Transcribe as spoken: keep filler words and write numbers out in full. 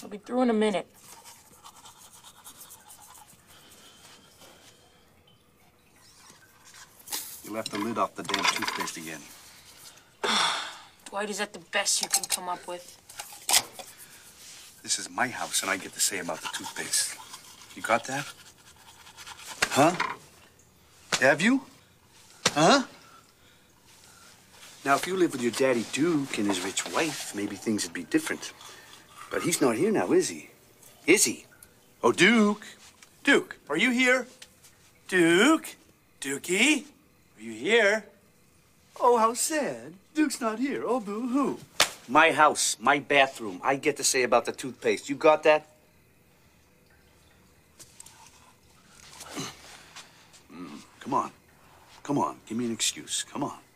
I'll be through in a minute. You left the lid off the damn toothpaste again. Dwight, is that the best you can come up with? This is my house, and I get to say about the toothpaste. You got that? Huh? Have you? Huh? Now, if you lived with your daddy Duke and his rich wife, maybe things would be different. But he's not here now, is he? Is he? Oh, Duke. Duke, are you here? Duke? Dukey? Are you here? Oh, how sad. Duke's not here. Oh, boo-hoo. My house, my bathroom. I get to say about the toothpaste. You got that? Mm, come on. Come on. Give me an excuse. Come on.